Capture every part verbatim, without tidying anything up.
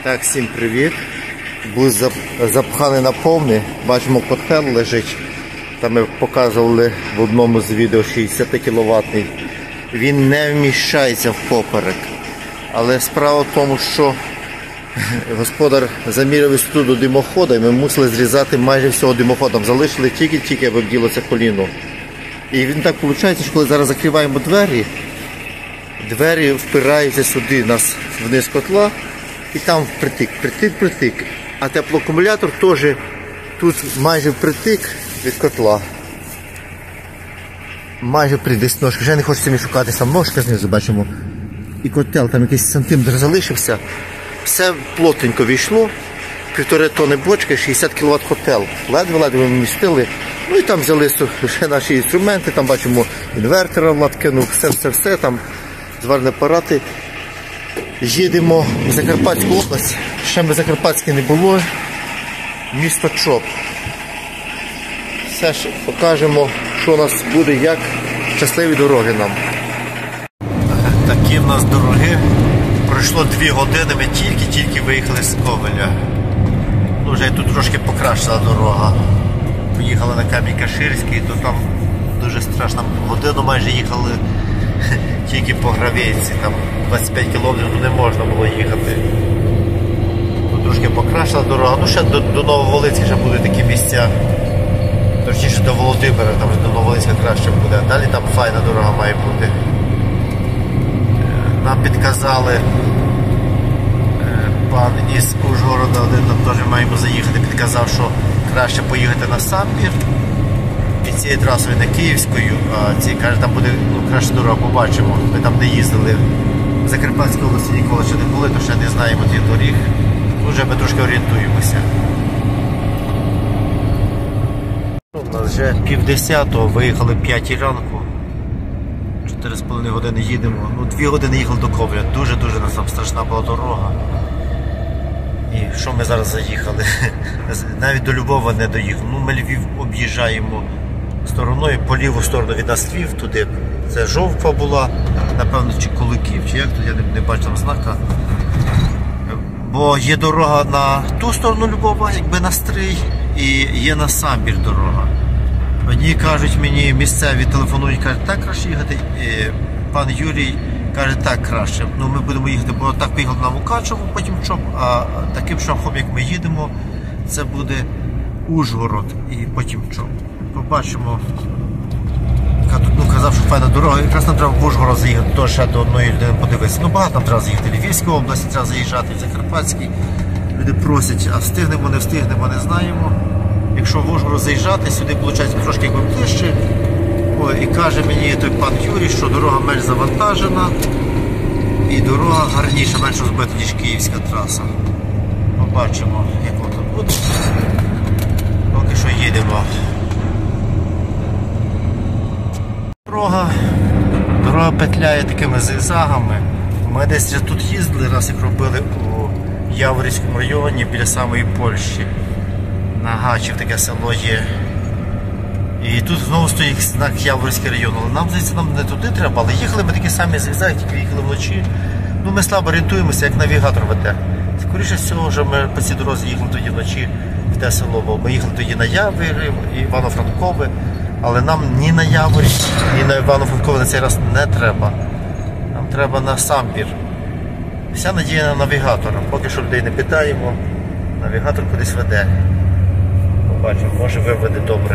Так, всім привіт. Був запханий на повний. Бачимо, котел лежить. Там ми показували в одному з відео шістдесятикіловатний. Він не вміщається в поперек. Але справа в тому, що господар заміряв висоту до димохода і ми мусили зрізати майже всього димоходом. Залишили тільки-тільки, аби вділося коліно. І він так виходить, що коли зараз закриваємо двері, двері впираються сюди, нас вниз котла, і там впритик, притик, притик. А теплоакумулятор теж тут майже впритик від котла. Майже придесь ножки. Вже не хочеться мені шукати, там ножка знизу, бачимо. І котел, там якийсь сантиметр залишився. Все плотненько війшло. Півтори тонни бочки, шістдесят кіловат котел. Ледве-ледве ми вмістили. Ну і там взяли ще наші інструменти, там бачимо інвертора Влад кинув, все-все-все, там зварні апарати. Їдемо в Закарпатську область. Ще ми Закарпатське не було. Місто Чоп. Все ж покажемо, що у нас буде, як щасливі дороги нам. Такі в нас дороги. Пройшло дві години, ми тільки-тільки виїхали з Ковеля. Ну, вже тут трошки покращила дорога. Поїхали на Камінь-Каширський, то там дуже страшно. Годину майже їхали тільки по гравійці, там двадцять п'ять кілометрів не можна було їхати. Тут трошки покращила дорога, ну ще до, до Нововолинська ще будуть такі місця. Точніше до Володимира, там до Нововолинська краще буде. Далі там файна дорога має бути. Нам підказали, пан із Ужгорода, один там теж маємо заїхати, підказав, що краще поїхати на Самбір. І цією трасою не Київською, а ці, каже, там буде ну, краще дорога, побачимо. Ми там не їздили. В Закарпатській області ніколи ще не були, то ще не знаємо тих доріг. Вже ми трошки орієнтуємося. У нас вже півдесятого, виїхали п'ятій ранку. чотири з половиною години їдемо. Ну, дві години їхали до Ковеля. Дуже-дуже нас там страшна була дорога. І що ми зараз заїхали? Навіть до Львова не доїхали. Ну, ми Львів об'їжджаємо стороною, по ліву сторону від нас Львів туди. Це Жовква була, напевно, чи Куликів, чи як тут, я не, не бачу там знака. Бо є дорога на ту сторону Львова, якби на Стрий, і є на Самбір дорога. Одні кажуть мені, місцеві телефонують, кажуть, так краще їхати. І пан Юрій каже, так краще. Ну, ми будемо їхати, бо так поїхали на Мукачево, потім Чоп, а таким шляхом, як ми їдемо, це буде Ужгород і потім Чоп. Побачимо. Ну, казав, що файна дорога. Якраз нам треба в Ужгород заїхати, то ще до одної людини подивитися. Ну, багато нам треба заїхати. В Львівській області треба заїжджати, в Закарпатській. Люди просять, а встигнемо, не встигнемо, не знаємо. Якщо в Ужгород заїжджати, сюди, виходить, трошки якби ближче. О, і каже мені той пан Юрій, що дорога менш завантажена і дорога гарніша, менш розбита, ніж київська траса. Побачимо, як воно тут буде. Поки що їдемо. Дорога, дорога петляє такими зигзагами. Ми десь тут їздили, раз їх робили у Яворівському районі біля самої Польщі. На Гачів таке село є. І тут знову стоїть знак Яворівський район. Але нам, здається, нам не туди треба, але їхали ми такі самі зигзаги, тільки їхали вночі. Ну, ми слабо орієнтуємося, як навігатор веде. Скоріше всього, вже ми по цій дорозі їхали тоді вночі в те село, бо ми їхали тоді на Яворів, Івано-Франкове, але нам ні на Яворі, ні на Івано-Франкове на цей раз не треба. Нам треба на Самбір. Вся надія на навігатора. Поки що людей не питаємо, навігатор кудись веде. Побачимо, може виведе добре.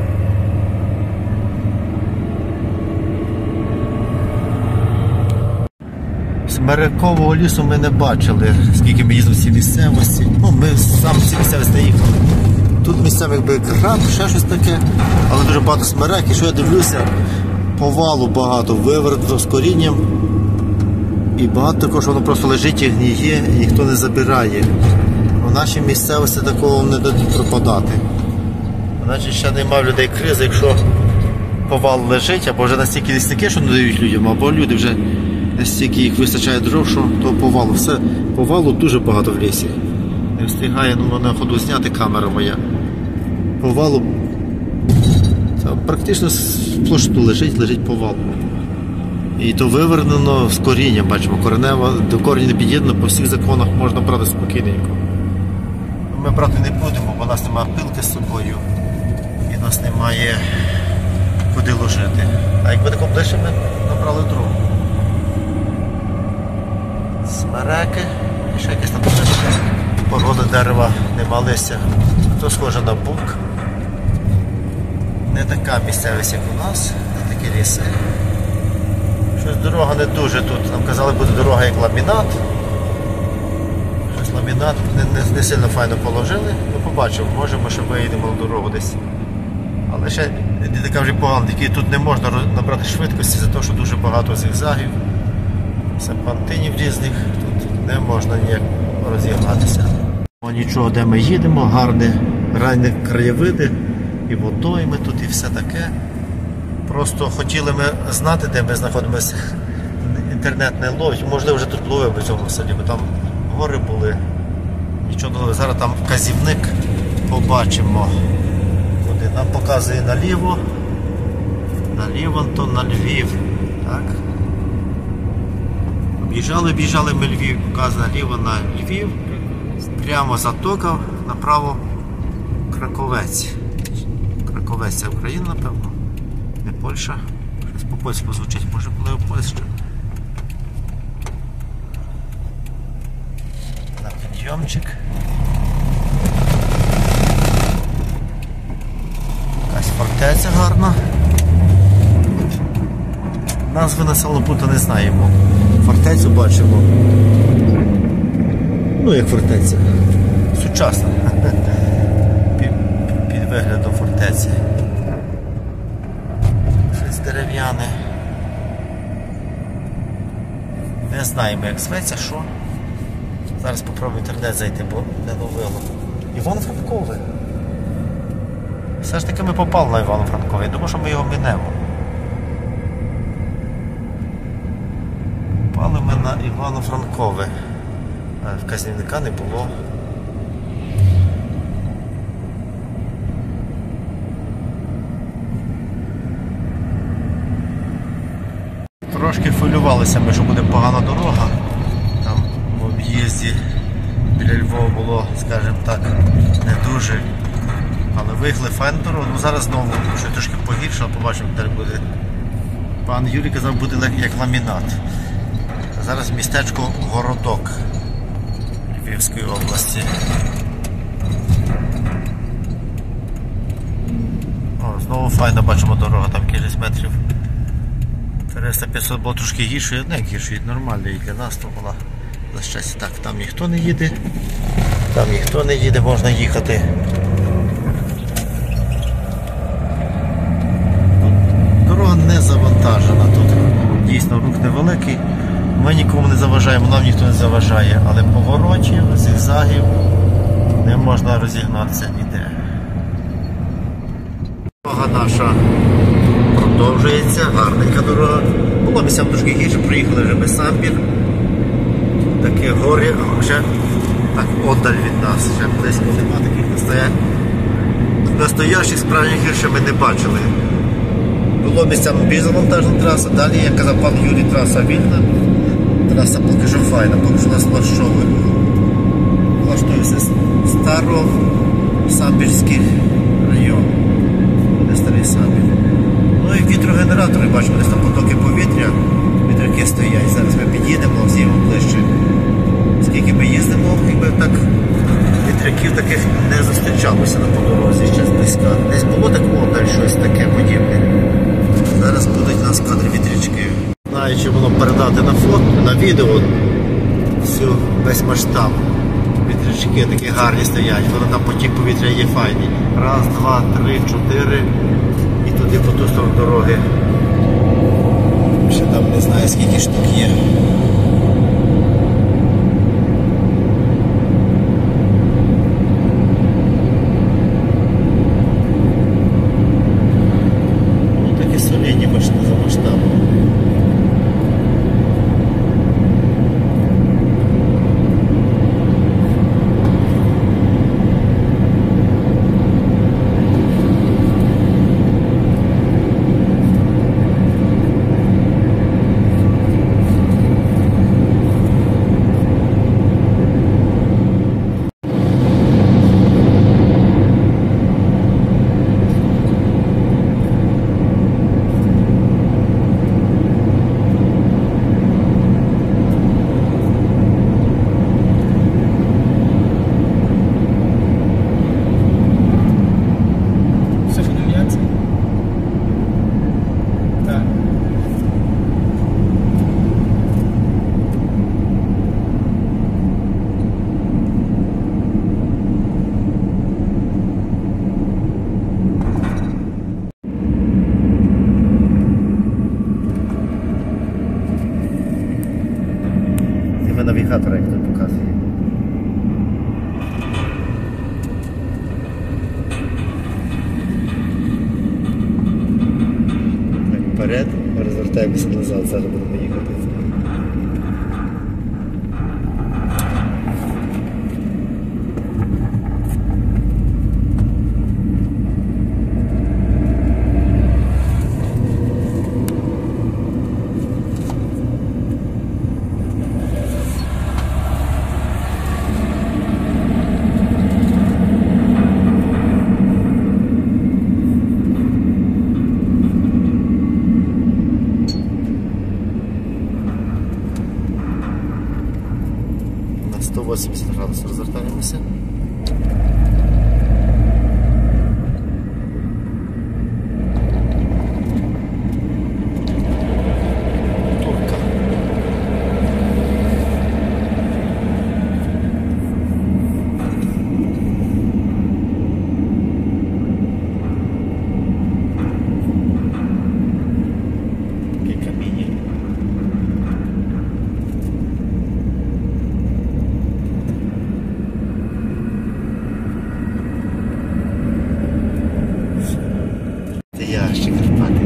Смерекового лісу ми не бачили, скільки ми їздили в цій місцевості. Ну, ми сам в цій місцевості не їхали. Тут місцевих якби граб, ще щось таке, але дуже багато смерек. І що я дивлюся, повалу багато, вивернуто з корінням. І багато такого, що воно просто лежить і гніє, і ніхто не забирає. В нашій місцевості такого не дадуть пропадати. Значить, ще немає в людей кризи, якщо повал лежить, або вже настільки лісники, що не дають людям, або люди вже настільки їх вистачає дров, що того повалу. Все, повалу дуже багато в лісі. Не встигає, ну, на ходу зняти камера моя. Повалу це практично сплошну лежить, лежить повал. І то вивернено з коріння, бачимо, коренево, до коріння не під'єднано, по всіх законах можна брати спокійненько. Ми брати не будемо, бо у нас немає пилки з собою і у нас немає куди ложити. А якби тако ближче, ми набрали другу. Смереки, і ще якась там порода дерева, нема листя. То схоже на бук. Не така місцевість, як у нас, не такі ліси. Щось дорога не дуже тут. Нам казали, буде дорога як ламінат. Щось ламінат не, не, не сильно файно положили. Ми побачимо, може ми ще виїдемо на дорогу десь. Але ще не така вже погана, тільки тут не можна набрати швидкості за те, що дуже багато зігзагів, серпантинів різних, тут не можна ніяк розігнатися. Нічого, де ми їдемо, гарні ранні краєвиди, і водойми тут, і все таке. Просто хотіли ми знати, де ми знаходимося, інтернет не ловить, можливо вже тут ловив в цьому селі, бо там гори були, нічого не ловив. Зараз там вказівник, побачимо. Нам показує наліво, наліво, то на Львів, так? Об'їжджали, об'їжджали ми Львів, показує наліво на Львів, прямо затока, направо Краковець. Краковець це Україна, напевно, не Польща, щось по-польську звучить, може були у Польщі. На підйомчик. Фортеця гарна. Назви населеного пункту не знаємо. Фортецю бачимо. Ну як фортеця. Сучасна. Під, під виглядом фортеці. Щось дерев'яне. Не знаємо як зветься, що. Зараз спробую в інтернет зайти, бо не ловило. Івано-Франкове. Все ж таки ми попали на Івано-Франкове, я думаю, що ми його минемо. Попали ми на Івано-Франкове. Вказівника не було. Трошки хвилювалися ми, що буде погана дорога. Там в об'їзді біля Львова було, скажімо так, не дуже. Але виїхали файну дорогу, ну зараз знову що трошки погіршало, побачимо, де буде. Пан Юрій казав, буде як ламінат. Зараз містечко Городок Львівської області. О, знову файно бачимо дорога, там кількість метрів. триста-п'ятсот було трошки гірше, не гірше, нормально і для нас то була за щастя. Так, там ніхто не їде, там ніхто не їде, можна їхати. Дорога не завантажена тут, дійсно рух невеликий, ми нікому не заважаємо, нам ніхто не заважає, але поворотів, зігзагів не можна розігнатися ніде. Дорога наша продовжується, гарненька дорога, було місцям трошки гірше, приїхали вже без Самбір, такі гори, вже так отдаль від нас, ще близько нема таких настоящих, настоящих справжніх гір ще ми не бачили. Було місцями більш завантажена траса, далі, як казав пан Юрій, траса вільна, траса поки що файна, поки що нас влаштовує. Влаштується Старосамбірський район, буде Старий Самбір. Ну і вітрогенератори, бачимо, десь там потоки повітря, вітряки стоять. Зараз ми під'їдемо, з'їмо ближче. Скільки ми їздимо, якби так вітряків таких не зустрічалося на подорозі ще зблизька. Десь було такого, далі щось таке подібне. Зараз будуть у нас кадри вітрячки. Знаю, чи воно передати на фото, на відео всю, весь масштаб. Вітрячки такі гарні стоять, воно там потік повітря є файний. Раз, два, три, чотири і туди по ту сторону дороги. Ще там не знаю скільки штук є. навігатора, як тут показує. Так, вперед, розвертаємося назад, зараз будемо їхати. сто вісімдесят градусів розвертаємося. Турка. Такі каміння. Я ще Карпати.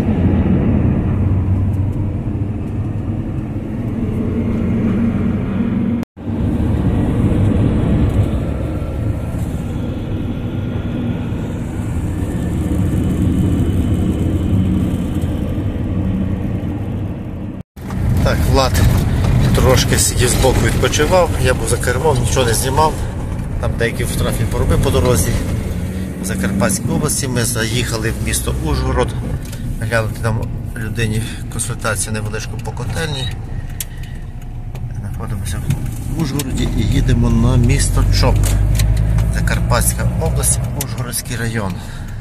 Так, Влад трошки сидів збоку, відпочивав, я був за кермом, нічого не знімав. Там деякі фотографії поробив по дорозі. В Закарпатській області ми заїхали в місто Ужгород, глянути там людині консультацію невеличку по котельні. Знаходимося в Ужгороді і їдемо на місто Чоп. Закарпатська область, Ужгородський район.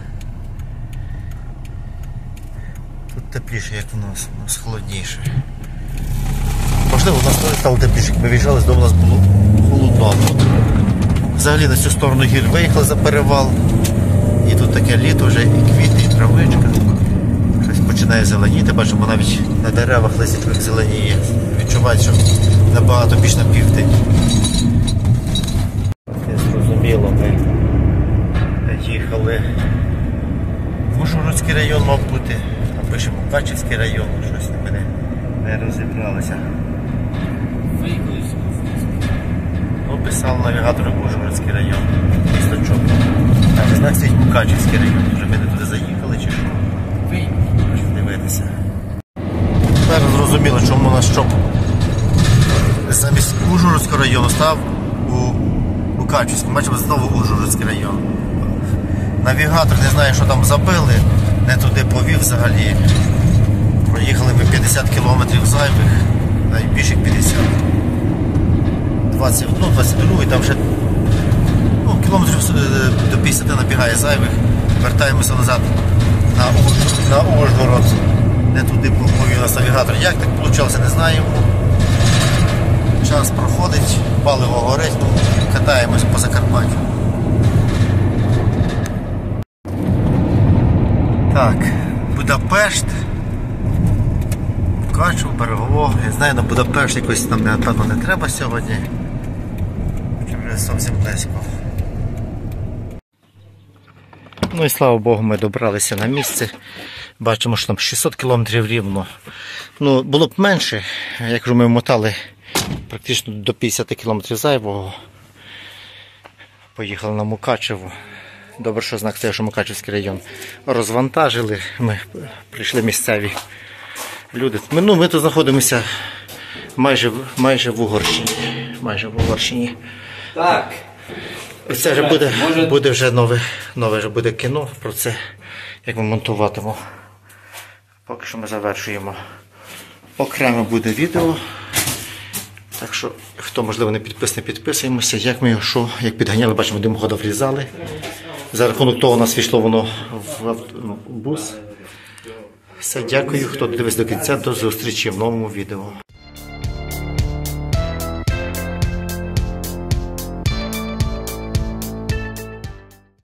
Тут тепліше, як у нас, у нас холодніше. Можливо, у нас стало тепліше, як ми виїжджали, з дому у нас було холодно. Взагалі на цю сторону гір виїхали за перевал. І тут таке літо вже, і квіти, і травичка. Щось починає зеленіти, бачимо навіть на деревах листячок зеленіє. Відчувають, що набагато більш на південь. Зрозуміло, ми їхали в Ужгородський район, мав бути, а пишемо Мукачівський район, щось ми не, не розібралися. Описав навігатор Ужгородський район, місто Чоп. А не знаю, стоїть Мукачівський район, вже ми не туди заїхали чи що? Хочу дивитися. Тепер зрозуміло, чому наш Чоп замість Ужгородського району став у Мукачівському. Бачимо, знову Ужгородський район. Навігатор, не знаю, що там забили, не туди повів взагалі. Проїхали ми п'ятдесят кілометрів зайвих, найбільше п'ятдесят. двадцять, ну, двадцять два, і там вже ну, кілометрів до п'ятдесят набігає зайвих. Вертаємося назад на, на Ужгород, не туди повів нас навігатор. Як так вийшло, не знаємо. Час проходить, паливо горить, ну, катаємось по Закарпаттю. Так, Будапешт, Мукачево, Берегово. Я знаю, на Будапешт якось нам напевно не треба сьогодні. Вже зовсім близько. Ну і слава Богу, ми добралися на місце. Бачимо, що там шістсот кілометрів рівно. Ну, було б менше, як вже ми мотали практично до п'ятдесят кілометрів зайвого. Поїхали на Мукачево. Добре, що знак стояв, що Мукачевський район розвантажили. Ми прийшли місцеві люди. Ми, ну, ми тут знаходимося майже, майже в Угорщині. Майже в Угорщині. Так. Це вже буде, Може... буде вже нове, нове вже буде кіно про це, як ми монтуватимемо. Поки що ми завершуємо. Окремо буде відео. Так що, хто, можливо, не підписаний, підписуємося. Як ми його що, як підганяли, бачимо, димохода врізали. За рахунок того у нас війшло воно в бус. Все, дякую, хто дивився до кінця. До зустрічі в новому відео.